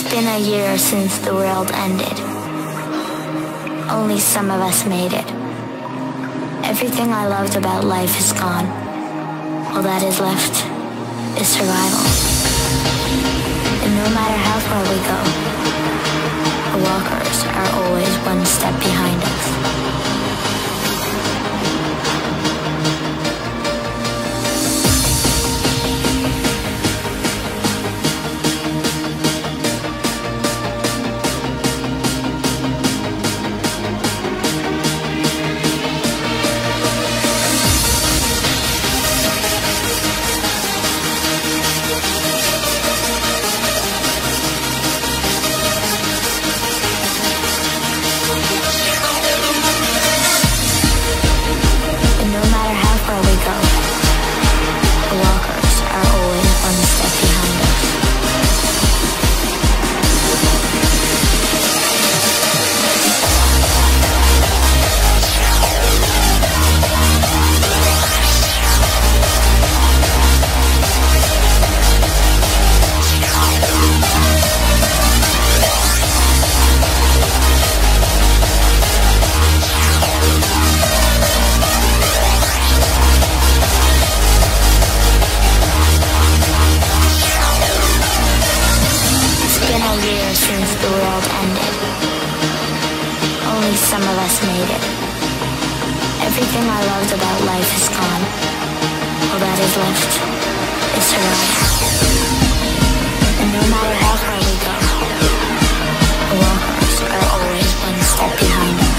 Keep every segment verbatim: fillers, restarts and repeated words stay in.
been a year since the world ended. Only some of us made it. Everything I loved about life is gone. All that is left is survival. And no matter how far we go, the walkers are always one step behind us. Some of us made it. Everything I loved about life is gone. All that is left is survival. And no matter how far we go, the walkers are always one step behind us.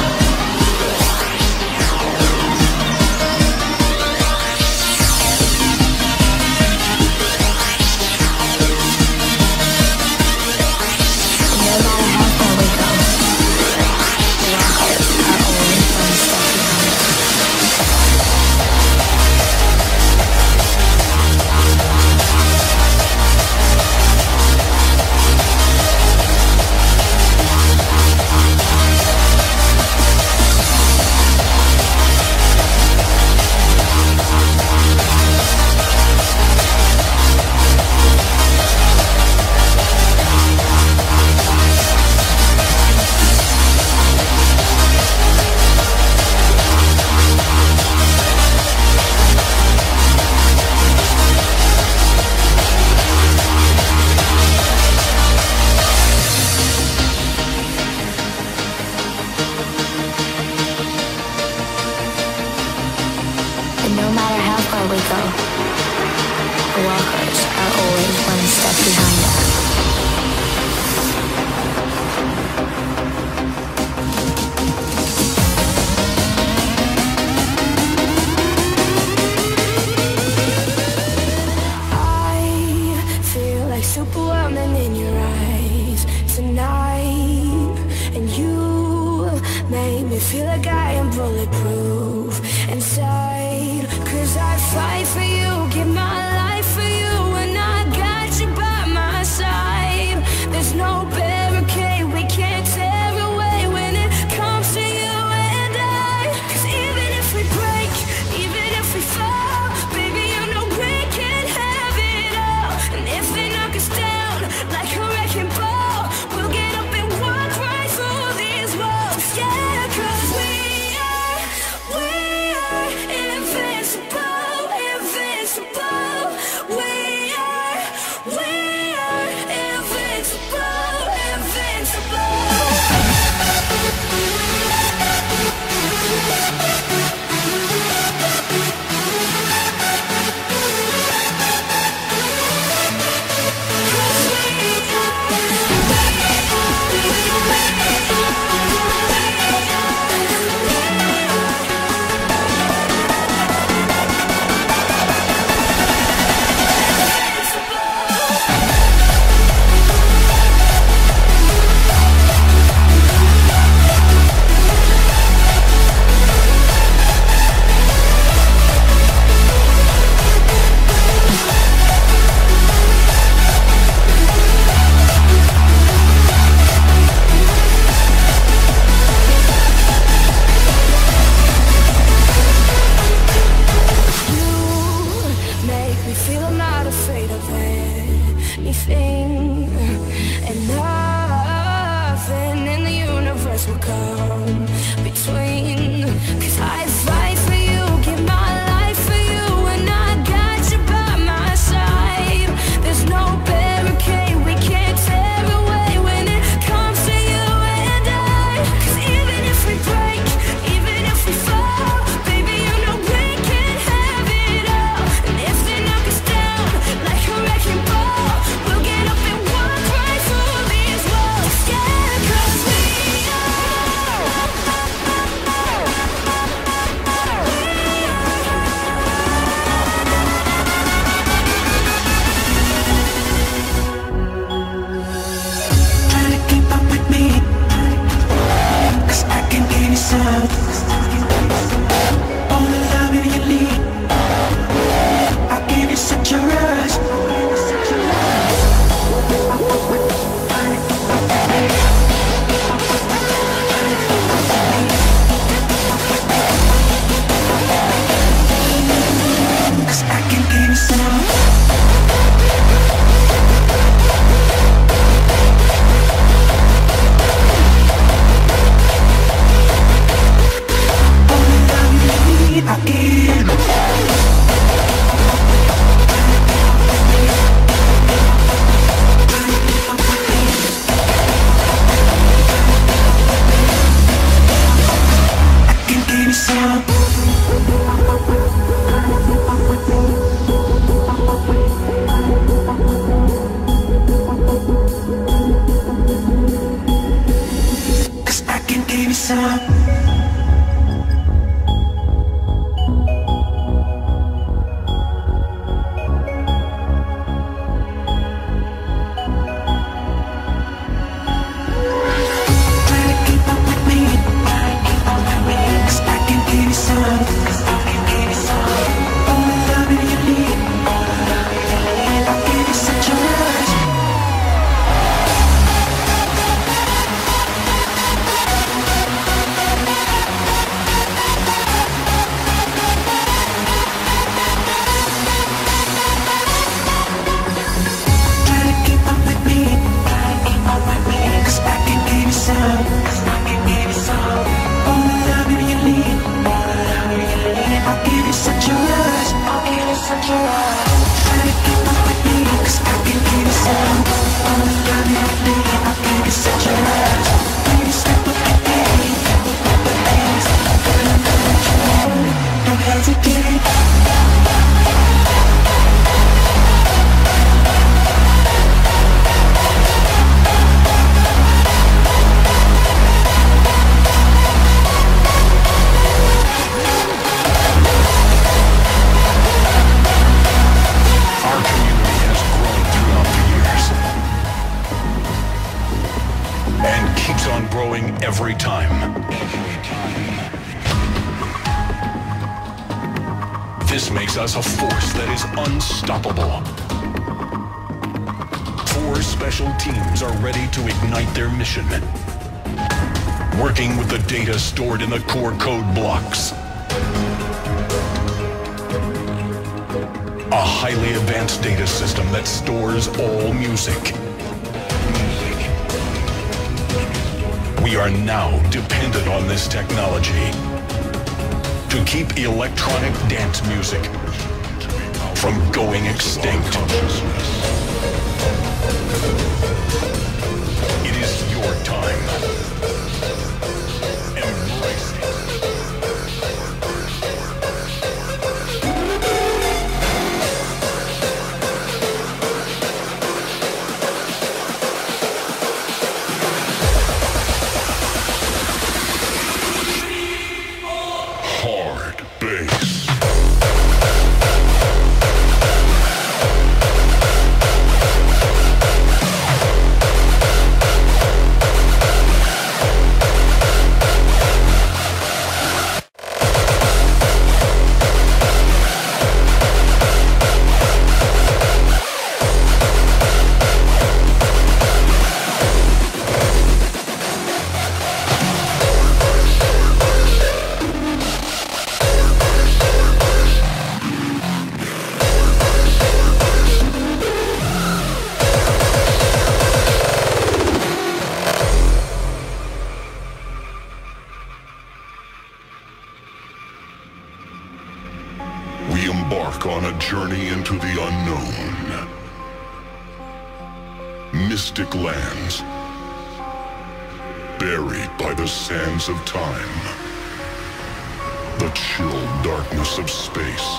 No matter how far we go, the walkers are always one step behind us. I feel like superwoman in your eyes tonight, and you made me feel like I am bulletproof inside. Cause I fight for you, give my life for you, and I got you by my side. There's no barricade we can't tear away when it comes to you and I. Cause even if we break, even if we fall, baby, you know we can have it all. And if they knock us down like a wrecking ball, we'll get up and walk right through these walls. Yeah, cause we are, we are invincible, invincible. We are, we are invincible, invincible. Me feel I'm not afraid of it. anything, and nothing in the universe will come between. Cause I fight for you, give my life for you, and I got you by my side. There's no barricade we can't tear away when it comes to you and I. Cause even if we break, even if we fall, baby, you know we can have it all. And if they knock us down like a wrecking ball, we'll get up and walk right through these walls. Yeah, cause we Try to keep up with me, cause I can give you some. All the love in your lead, I'll give you such a rush. Cause I can give you some. Again. I can give you some. Cause I can give you some. Every time. This makes us a force that is unstoppable. Four special teams are ready to ignite their mission, working with the data stored in the core code blocks. A highly advanced data system that stores all music. We are now dependent on this technology to keep electronic dance music from going extinct. It is your time. Embrace it. Hard bass. journey into the unknown. Mystic lands, buried by the sands of time. The chill darkness of space.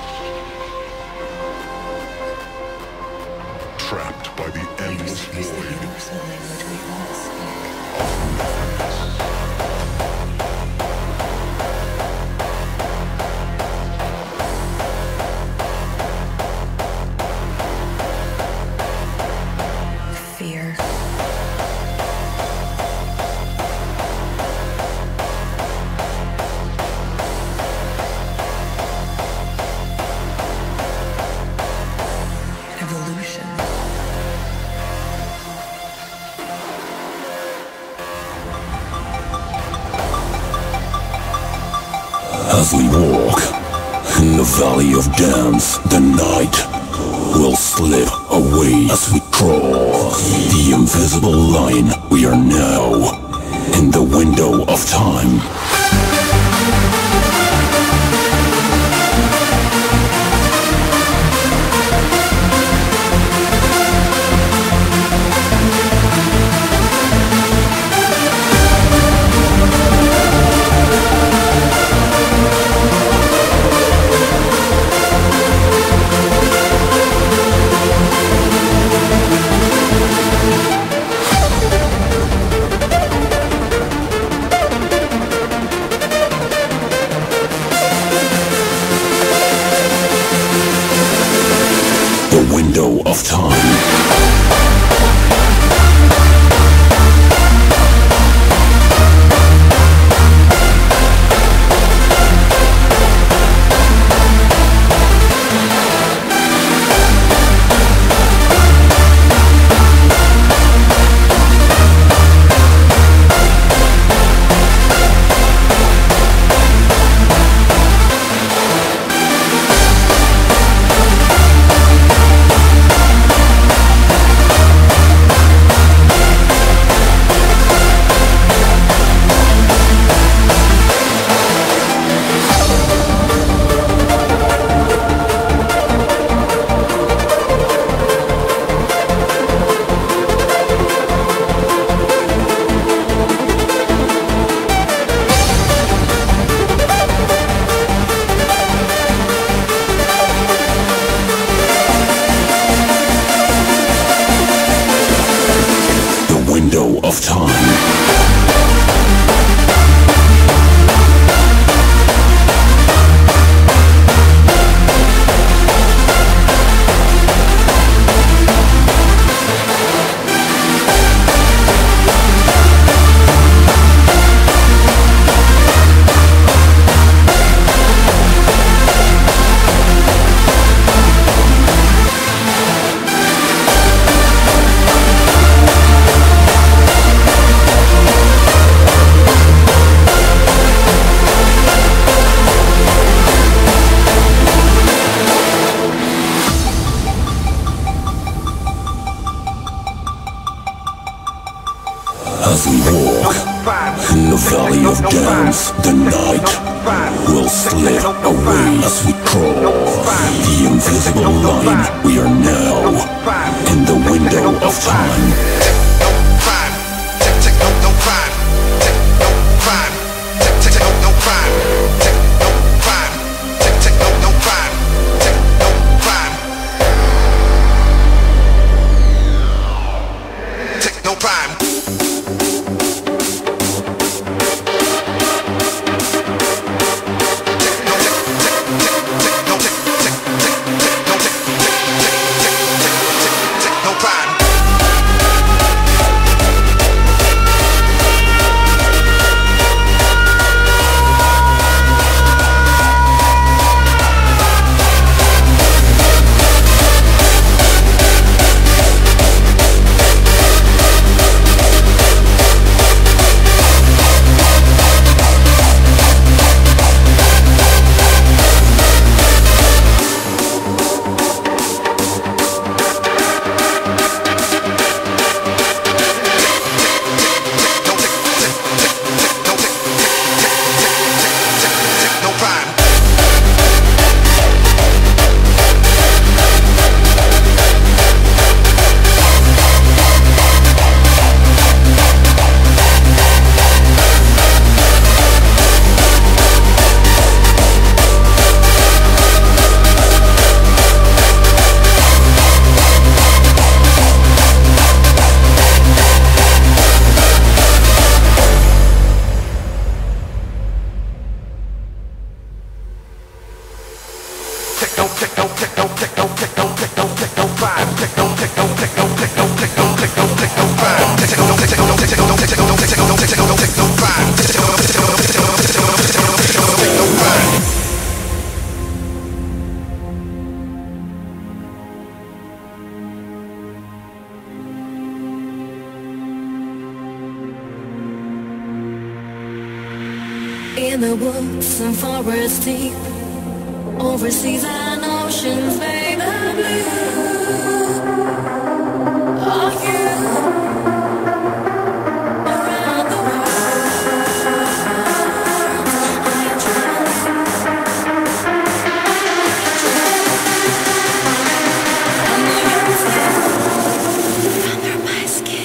Trapped by the endless void. Fear. Evolution. As we walk in the valley of dance, the night will slip away as we cross the invisible line. We are now in the window of time. Window of time. Window of time. As we walk in the valley of dance, the night will slip away as we cross the invisible line. We are now in the window of time. Take In the woods and forests deep, over seas and oceans, baby, blue are you around the world. I travel under my skin.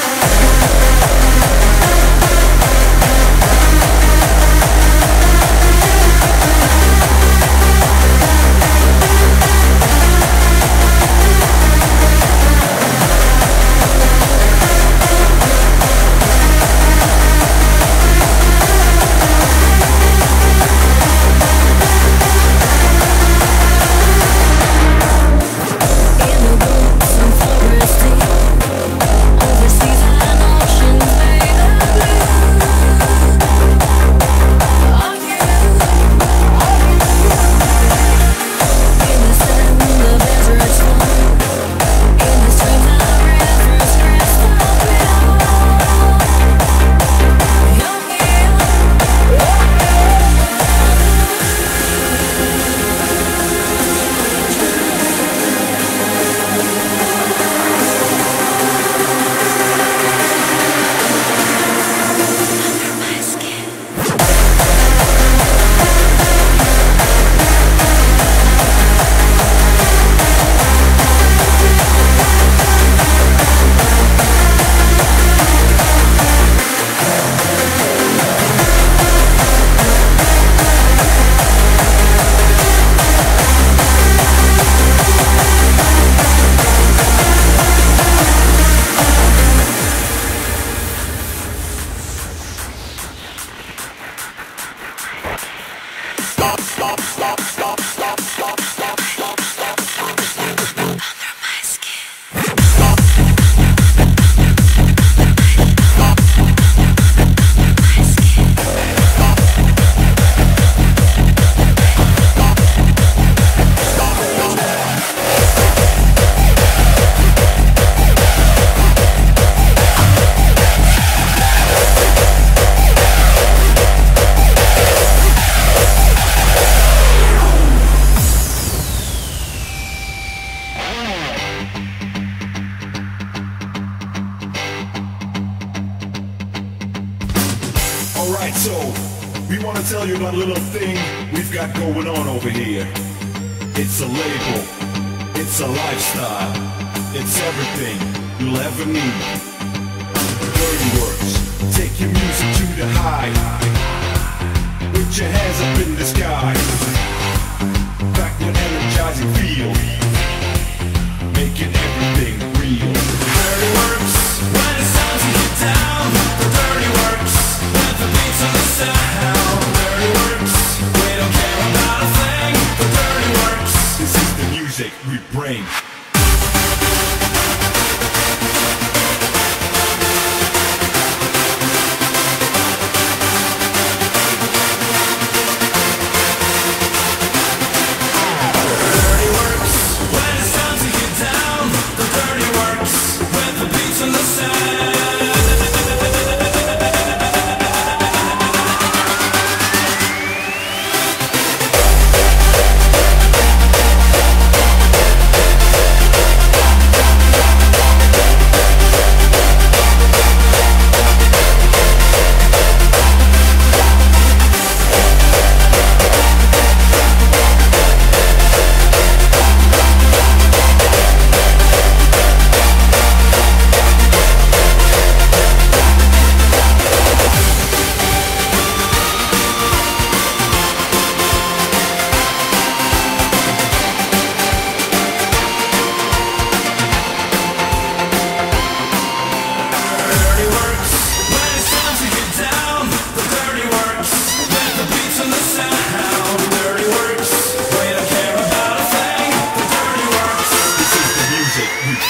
Alright, so we want to tell you about a little thing we've got going on over here. It's a label, it's a lifestyle, it's everything you'll ever need. Dirty Works, take your music to the high. Put your hands up in the sky. Back with energizing feel, making everything real. Dirty Works, when it's time to get down. The Dirty Works, with the beats of the sound. Dirty Works, we don't care about a thing. The Dirty Works, this is the music we bring.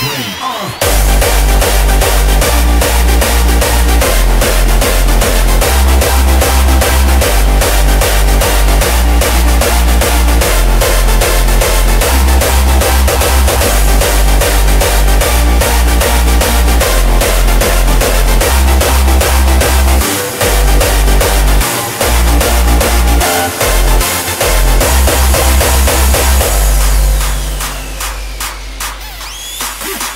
bring. Uh. Yeah.